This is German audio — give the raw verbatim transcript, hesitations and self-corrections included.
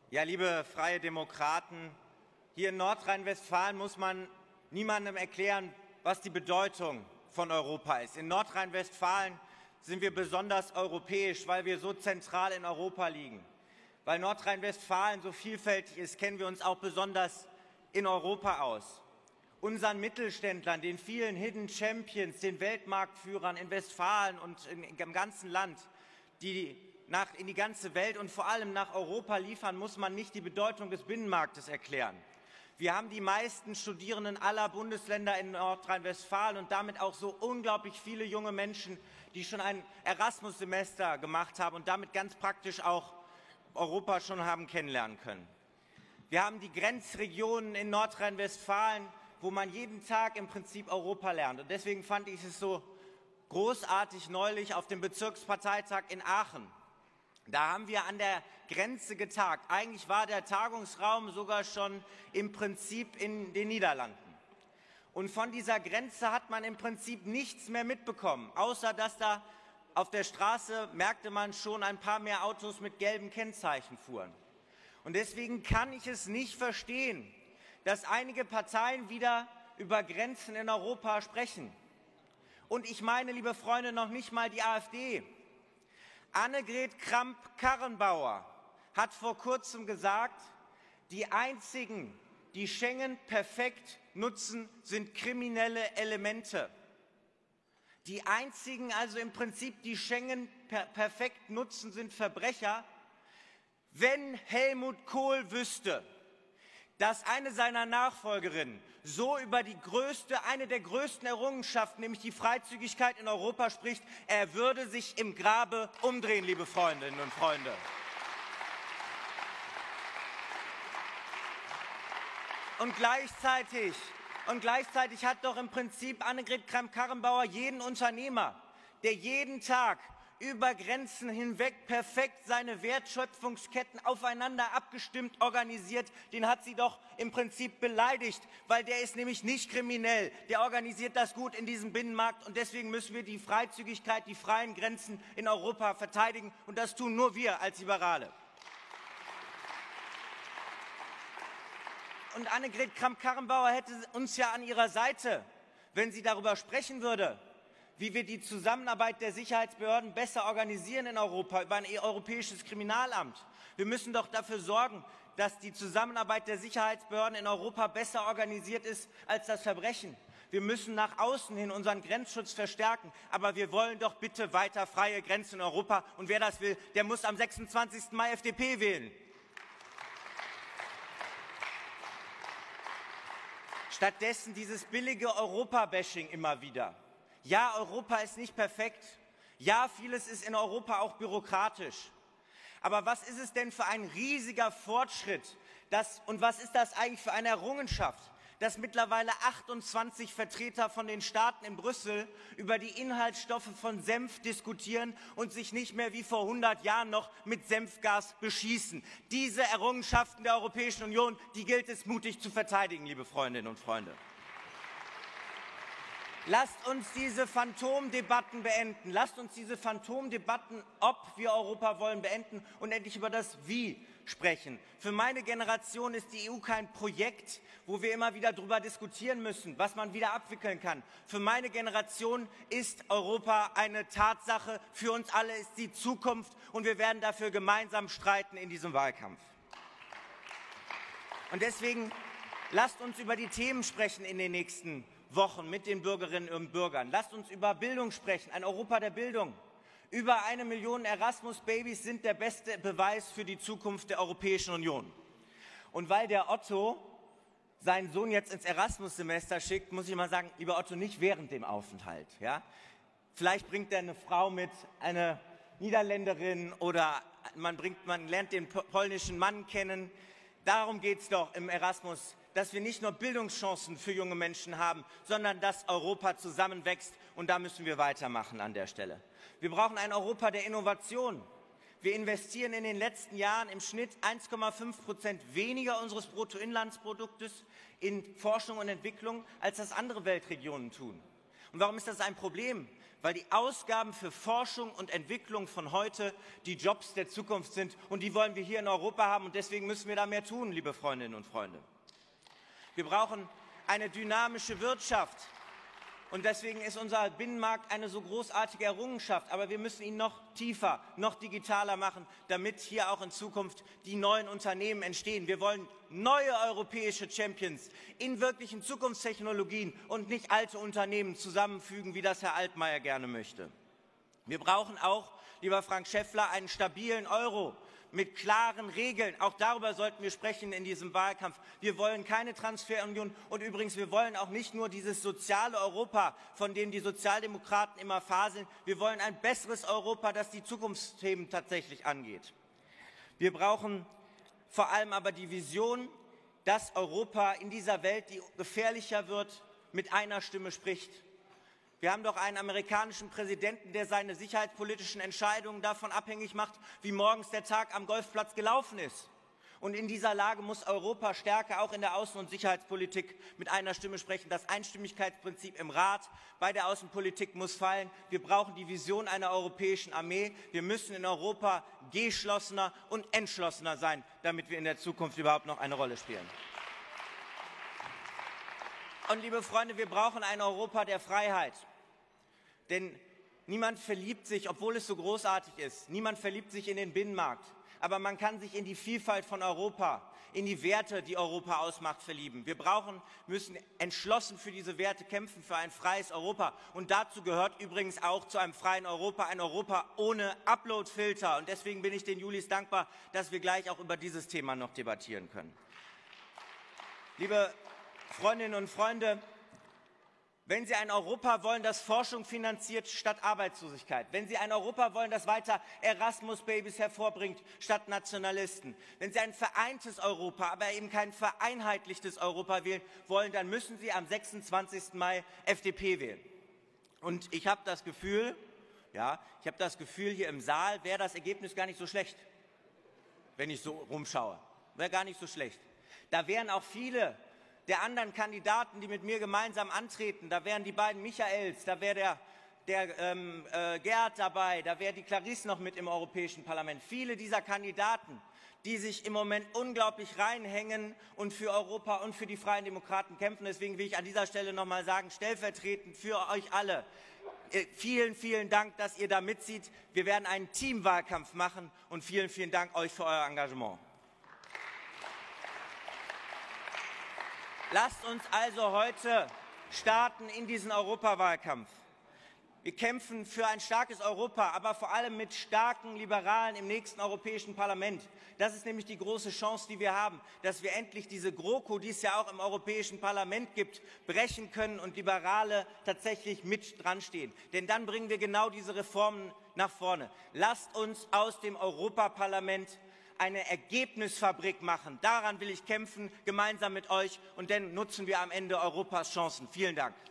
Ja, liebe Freie Demokraten, hier in Nordrhein-Westfalen muss man niemandem erklären, was die Bedeutung von Europa ist. In Nordrhein-Westfalen sind wir besonders europäisch, weil wir so zentral in Europa liegen. Weil Nordrhein-Westfalen so vielfältig ist, kennen wir uns auch besonders in Europa aus. Unseren Mittelständlern, den vielen Hidden Champions, den Weltmarktführern in Westfalen und in, im ganzen Land, die nach, in die ganze Welt und vor allem nach Europa liefern, muss man nicht die Bedeutung des Binnenmarktes erklären. Wir haben die meisten Studierenden aller Bundesländer in Nordrhein-Westfalen und damit auch so unglaublich viele junge Menschen, die schon ein Erasmus-Semester gemacht haben und damit ganz praktisch auch Europa schon haben kennenlernen können. Wir haben die Grenzregionen in Nordrhein-Westfalen, wo man jeden Tag im Prinzip Europa lernt. Und deswegen fand ich es so großartig neulich auf dem Bezirksparteitag in Aachen. Da haben wir an der Grenze getagt. Eigentlich war der Tagungsraum sogar schon im Prinzip in den Niederlanden. Und von dieser Grenze hat man im Prinzip nichts mehr mitbekommen, außer dass da auf der Straße, merkte man schon, ein paar mehr Autos mit gelben Kennzeichen fuhren. Und deswegen kann ich es nicht verstehen, dass einige Parteien wieder über Grenzen in Europa sprechen. Und ich meine, liebe Freunde, noch nicht mal die AfD. Annegret Kramp-Karrenbauer hat vor kurzem gesagt, die einzigen, die Schengen perfekt nutzen, sind kriminelle Elemente. Die einzigen, also im Prinzip, die Schengen per perfekt nutzen, sind Verbrecher. Wenn Helmut Kohl wüsste, dass eine seiner Nachfolgerinnen so über die größte, eine der größten Errungenschaften, nämlich die Freizügigkeit in Europa spricht, er würde sich im Grabe umdrehen, liebe Freundinnen und Freunde. Und gleichzeitig, und gleichzeitig hat doch im Prinzip Annegret Kramp-Karrenbauer jeden Unternehmer, der jeden Tag über Grenzen hinweg perfekt seine Wertschöpfungsketten aufeinander abgestimmt organisiert, den hat sie doch im Prinzip beleidigt, weil der ist nämlich nicht kriminell, der organisiert das gut in diesem Binnenmarkt und deswegen müssen wir die Freizügigkeit, die freien Grenzen in Europa verteidigen und das tun nur wir als Liberale. Und Annegret Kramp-Karrenbauer hätte uns ja an ihrer Seite, wenn sie darüber sprechen würde, wie wir die Zusammenarbeit der Sicherheitsbehörden besser organisieren in Europa, über ein europäisches Kriminalamt. Wir müssen doch dafür sorgen, dass die Zusammenarbeit der Sicherheitsbehörden in Europa besser organisiert ist als das Verbrechen. Wir müssen nach außen hin unseren Grenzschutz verstärken, aber wir wollen doch bitte weiter freie Grenzen in Europa. Und wer das will, der muss am sechsundzwanzigsten Mai F D P wählen. Stattdessen dieses billige Europa-Bashing immer wieder. Ja, Europa ist nicht perfekt. Ja, vieles ist in Europa auch bürokratisch. Aber was ist es denn für ein riesiger Fortschritt? Das, und was ist das eigentlich für eine Errungenschaft, dass mittlerweile achtundzwanzig Vertreter von den Staaten in Brüssel über die Inhaltsstoffe von Senf diskutieren und sich nicht mehr wie vor hundert Jahren noch mit Senfgas beschießen. Diese Errungenschaften der Europäischen Union, die gilt es mutig zu verteidigen, liebe Freundinnen und Freunde. Lasst uns diese Phantomdebatten beenden. Lasst uns diese Phantomdebatten, ob wir Europa wollen, beenden und endlich über das Wie sprechen. Für meine Generation ist die E U kein Projekt, wo wir immer wieder darüber diskutieren müssen, was man wieder abwickeln kann. Für meine Generation ist Europa eine Tatsache. Für uns alle ist die Zukunft und wir werden dafür gemeinsam streiten in diesem Wahlkampf. Und deswegen lasst uns über die Themen sprechen in den nächsten Wochen mit den Bürgerinnen und Bürgern. Lasst uns über Bildung sprechen, ein Europa der Bildung. Über eine Million Erasmus-Babys sind der beste Beweis für die Zukunft der Europäischen Union. Und weil der Otto seinen Sohn jetzt ins Erasmus-Semester schickt, muss ich mal sagen, lieber Otto, nicht während dem Aufenthalt. Ja? Vielleicht bringt er eine Frau mit, eine Niederländerin oder man, bringt, man lernt den polnischen Mann kennen. Darum geht es doch im Erasmus, dass wir nicht nur Bildungschancen für junge Menschen haben, sondern dass Europa zusammenwächst. Und da müssen wir weitermachen an der Stelle. Wir brauchen ein Europa der Innovation. Wir investieren in den letzten Jahren im Schnitt eins Komma fünf Prozent weniger unseres Bruttoinlandsproduktes in Forschung und Entwicklung, als das andere Weltregionen tun. Und warum ist das ein Problem? weil die Ausgaben für Forschung und Entwicklung von heute die Jobs der Zukunft sind. Und die wollen wir hier in Europa haben. Und deswegen müssen wir da mehr tun, liebe Freundinnen und Freunde. Wir brauchen eine dynamische Wirtschaft. Und deswegen ist unser Binnenmarkt eine so großartige Errungenschaft. Aber wir müssen ihn noch tiefer, noch digitaler machen, damit hier auch in Zukunft die neuen Unternehmen entstehen. Wir wollen neue europäische Champions in wirklichen Zukunftstechnologien und nicht alte Unternehmen zusammenfügen, wie das Herr Altmaier gerne möchte. Wir brauchen auch, lieber Frank Schäffler, einen stabilen Euro mit klaren Regeln. Auch darüber sollten wir sprechen in diesem Wahlkampf. Wir wollen keine Transferunion und übrigens, wir wollen auch nicht nur dieses soziale Europa, von dem die Sozialdemokraten immer faseln. Wir wollen ein besseres Europa, das die Zukunftsthemen tatsächlich angeht. Wir brauchen vor allem aber die Vision, dass Europa in dieser Welt, die gefährlicher wird, mit einer Stimme spricht. Wir haben doch einen amerikanischen Präsidenten, der seine sicherheitspolitischen Entscheidungen davon abhängig macht, wie morgens der Tag am Golfplatz gelaufen ist. Und in dieser Lage muss Europa stärker auch in der Außen- und Sicherheitspolitik mit einer Stimme sprechen. Das Einstimmigkeitsprinzip im Rat bei der Außenpolitik muss fallen. Wir brauchen die Vision einer europäischen Armee. Wir müssen in Europa geschlossener und entschlossener sein, damit wir in der Zukunft überhaupt noch eine Rolle spielen. Und liebe Freunde, wir brauchen ein Europa der Freiheit. Denn niemand verliebt sich, obwohl es so großartig ist, niemand verliebt sich in den Binnenmarkt. Aber man kann sich in die Vielfalt von Europa, in die Werte, die Europa ausmacht, verlieben. Wir brauchen, müssen entschlossen für diese Werte kämpfen, für ein freies Europa. Und dazu gehört übrigens auch zu einem freien Europa, ein Europa ohne Uploadfilter. Und deswegen bin ich den Julis dankbar, dass wir gleich auch über dieses Thema noch debattieren können. Liebe Freundinnen und Freunde, wenn Sie ein Europa wollen, das Forschung finanziert statt Arbeitslosigkeit, wenn Sie ein Europa wollen, das weiter Erasmus-Babys hervorbringt statt Nationalisten, wenn Sie ein vereintes Europa, aber eben kein vereinheitlichtes Europa wählen wollen, dann müssen Sie am sechsundzwanzigsten Mai F D P wählen. Und ich habe das Gefühl, ja, ich habe das Gefühl, hier im Saal wäre das Ergebnis gar nicht so schlecht, wenn ich so rumschaue. Wäre gar nicht so schlecht. Da wären auch viele der anderen Kandidaten, die mit mir gemeinsam antreten, da wären die beiden Michaels, da wäre der, der ähm, äh, Gerd dabei, da wäre die Clarisse noch mit im Europäischen Parlament. Viele dieser Kandidaten, die sich im Moment unglaublich reinhängen und für Europa und für die Freien Demokraten kämpfen. Deswegen will ich an dieser Stelle noch mal sagen, stellvertretend für euch alle, äh, vielen, vielen Dank, dass ihr da mitzieht. Wir werden einen Teamwahlkampf machen und vielen, vielen Dank euch für euer Engagement. Lasst uns also heute starten in diesen Europawahlkampf. Wir kämpfen für ein starkes Europa, aber vor allem mit starken Liberalen im nächsten Europäischen Parlament. Das ist nämlich die große Chance, die wir haben, dass wir endlich diese GroKo, die es ja auch im Europäischen Parlament gibt, brechen können und Liberale tatsächlich mit dran stehen. Denn dann bringen wir genau diese Reformen nach vorne. Lasst uns aus dem Europaparlament eine Ergebnisfabrik machen. Daran will ich kämpfen, gemeinsam mit euch. Und dann nutzen wir am Ende Europas Chancen. Vielen Dank.